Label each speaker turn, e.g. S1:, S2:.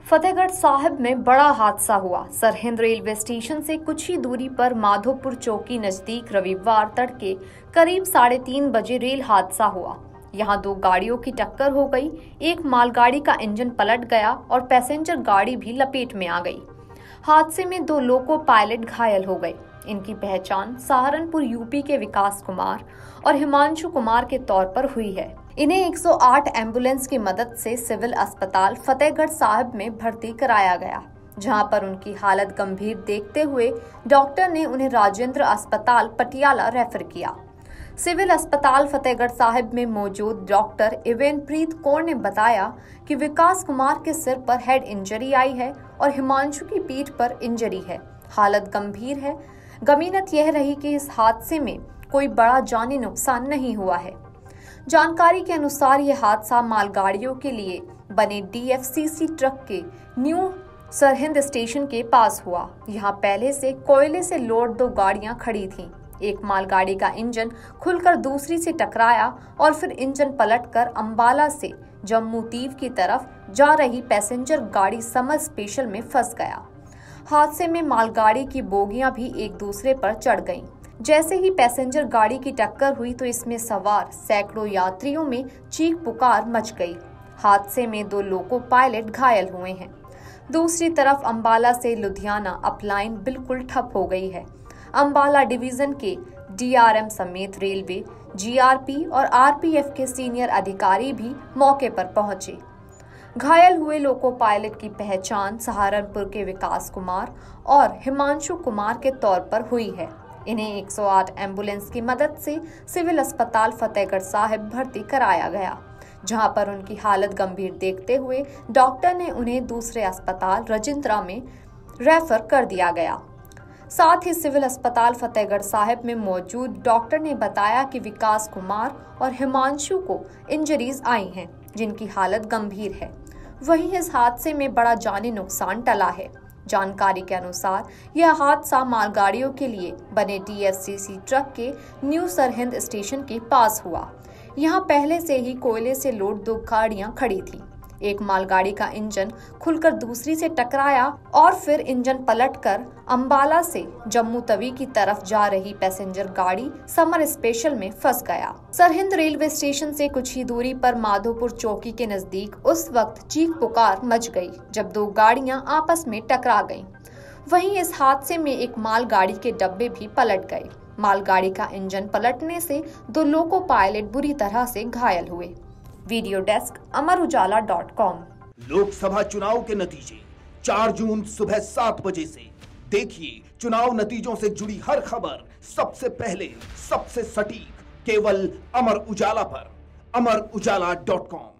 S1: फतेहगढ़ साहिब में बड़ा हादसा हुआ। सरहिंद रेलवे स्टेशन से कुछ ही दूरी पर माधोपुर चौकी नजदीक रविवार तड़के करीब 3:30 बजे रेल हादसा हुआ। यहां दो गाड़ियों की टक्कर हो गई। एक मालगाड़ी का इंजन पलट गया और पैसेंजर गाड़ी भी लपेट में आ गई। हादसे में दो लोको पायलट घायल हो गए। इनकी पहचान सहारनपुर यूपी के विकास कुमार और हिमांशु कुमार के तौर पर हुई है। इन्हें 108 एम्बुलेंस की मदद से सिविल अस्पताल फतेहगढ़ साहिब में भर्ती कराया गया, जहां पर उनकी हालत गंभीर देखते हुए डॉक्टर ने उन्हें राजेंद्र अस्पताल पटियाला रेफर किया। सिविल अस्पताल फतेहगढ़ साहिब में मौजूद डॉक्टर इवेनप्रीत कौर ने बताया कि विकास कुमार के सिर पर हेड इंजरी आई है और हिमांशु की पीठ पर इंजरी है। हालत गंभीर है। गमीनत यह रही कि इस हादसे में कोई बड़ा जानी नुकसान नहीं हुआ है। जानकारी के अनुसार यह हादसा मालगाड़ियों के लिए बने डीएफसीसी ट्रक के न्यू सरहिंद स्टेशन के पास हुआ। यहाँ पहले से कोयले से लोड दो गाड़ियां खड़ी थीं। एक मालगाड़ी का इंजन खुलकर दूसरी से टकराया और फिर इंजन पलटकर अंबाला से जम्मू तवी की तरफ जा रही पैसेंजर गाड़ी समर स्पेशल में फंस गया। हादसे में मालगाड़ी की बोगियां भी एक दूसरे पर चढ़ गईं। जैसे ही पैसेंजर गाड़ी की टक्कर हुई तो इसमें सवार सैकड़ों यात्रियों में चीख पुकार मच गई। हादसे में दो लोको पायलट घायल हुए हैं। दूसरी तरफ अंबाला से लुधियाना अपलाइन बिल्कुल ठप हो गई है। अंबाला डिवीजन के डीआरएम समेत रेलवे, जीआरपी और आरपीएफ के सीनियर अधिकारी भी मौके पर पहुंचे। घायल हुए लोको पायलट की पहचान सहारनपुर के विकास कुमार और हिमांशु कुमार के तौर पर हुई है। इन्हें 108 एम्बुलेंस की मदद से सिविल अस्पताल फतेहगढ़ साहिब भर्ती कराया गया, जहां पर उनकी हालत गंभीर देखते हुए डॉक्टर ने उन्हें दूसरे अस्पताल रजिंद्रा में रेफर कर दिया गया। साथ ही सिविल अस्पताल फतेहगढ़ साहिब में मौजूद डॉक्टर ने बताया कि विकास कुमार और हिमांशु को इंजरीज आई हैं, जिनकी हालत गंभीर है। वहीं इस हादसे में बड़ा जानी नुकसान टला है। जानकारी के अनुसार यह हादसा मालगाड़ियों के लिए बने डीएफसीसी ट्रक के न्यू सरहिंद स्टेशन के पास हुआ। यहां पहले से ही कोयले से लोड दो गाड़ियां खड़ी थीं। एक मालगाड़ी का इंजन खुलकर दूसरी से टकराया और फिर इंजन पलटकर अंबाला से जम्मू तवी की तरफ जा रही पैसेंजर गाड़ी समर स्पेशल में फंस गया। सरहिंद रेलवे स्टेशन से कुछ ही दूरी पर माधोपुर चौकी के नजदीक उस वक्त चीख पुकार मच गई जब दो गाड़ियां आपस में टकरा गईं। वहीं इस हादसे में एक मालगाड़ी के डब्बे भी पलट गए। मालगाड़ी का इंजन पलटने से दो लोको पायलट बुरी तरह से घायल हुए। Video desk अमरउजाला.com।
S2: लोकसभा चुनाव के नतीजे 4 जून सुबह 7 बजे से देखिए। चुनाव नतीजों से जुड़ी हर खबर सबसे पहले, सबसे सटीक, केवल अमर उजाला पर। अमरउजाला.com।